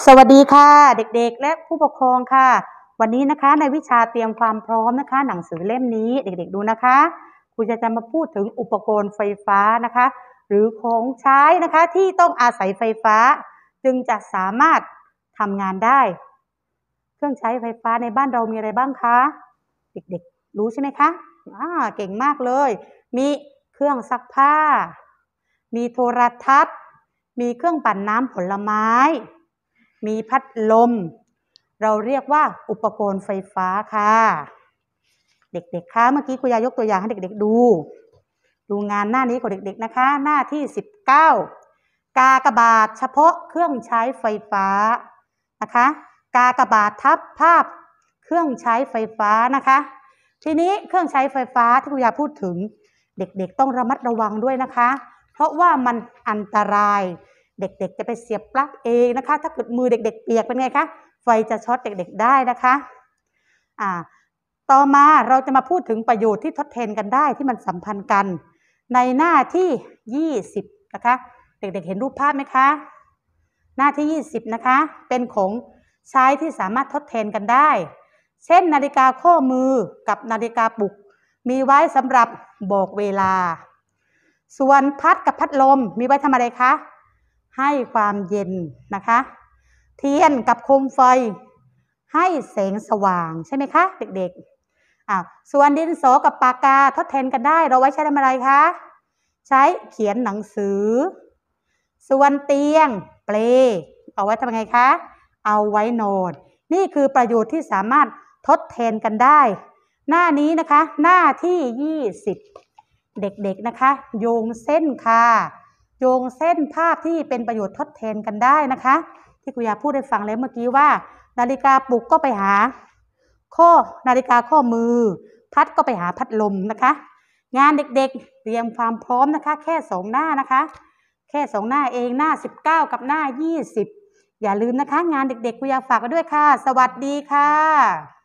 สวัสดีค่ะเด็กๆและผู้ปกครองค่ะวันนี้นะคะในวิชาเตรียมความพร้อมนะคะหนังสือเล่มนี้เด็กๆดูนะคะครูจะมาพูดถึงอุปกรณ์ไฟฟ้านะคะหรือของใช้นะคะที่ต้องอาศัยไฟฟ้าจึงจะสามารถทำงานได้เครื่องใช้ไฟฟ้าในบ้านเรามีอะไรบ้างคะเด็กๆรู้ใช่ไหมคะเก่งมากเลยมีเครื่องซักผ้ามีโทรทัศน์มีเครื่องปั่นน้ำผลไม้มีพัดลมเราเรียกว่าอุปกรณ์ไฟฟ้าค่ะเด็กๆคะเมื่อกี้ครูยายกตัวอย่างให้เด็กๆดูงานหน้านี้ของเด็กๆนะคะหน้าที่19กากบาทเฉพาะเครื่องใช้ไฟฟ้านะคะกากบาททับภาพเครื่องใช้ไฟฟ้านะคะทีนี้เครื่องใช้ไฟฟ้าที่ครูยาพูดถึงเด็กๆต้องระมัดระวังด้วยนะคะเพราะว่ามันอันตรายเด็กๆจะไปเสียบปลั๊กเองนะคะถ้าเกิดมือเด็กๆเปียกเป็นไงคะไฟจะช็อตเด็กๆได้นะคะต่อมาเราจะมาพูดถึงประโยชน์ที่ทดแทนกันได้ที่มันสัมพันธ์กันในหน้าที่20นะคะเด็กๆเห็นรูปภาพไหมคะหน้าที่20นะคะเป็นของใช้ที่สามารถทดแทนกันได้เช่นนาฬิกาข้อมือกับนาฬิกาปลุกมีไว้สำหรับบอกเวลาส่วนพัดกับพัดลมมีไว้ทำอะไรคะให้ความเย็นนะคะเทียนกับโคมไฟให้แสงสว่างใช่ไหมคะเด็กๆส่วนดินสอกับปากกาทดแทนกันได้เราไว้ใช้ทำอะไรคะใช้เขียนหนังสือส่วนเตียงเปลเอาไว้ทำไงคะเอาไว้นอนนี่คือประโยชน์ที่สามารถทดแทนกันได้หน้านี้นะคะหน้าที่20เด็กๆนะคะโยงเส้นค่ะโยงเส้นภาพที่เป็นประโยชน์ทดแทนกันได้นะคะที่ครูยาพูดให้ฟังแล้วเมื่อกี้ว่านาฬิกาปลุกก็ไปหานาฬิกาข้อมือพัดก็ไปหาพัดลมนะคะงานเด็กๆเตรียมความพร้อมนะคะแค่2หน้านะคะแค่2หน้าเองหน้า19กับหน้า20อย่าลืมนะคะงานเด็กๆครูยาฝากไว้ด้วยค่ะสวัสดีค่ะ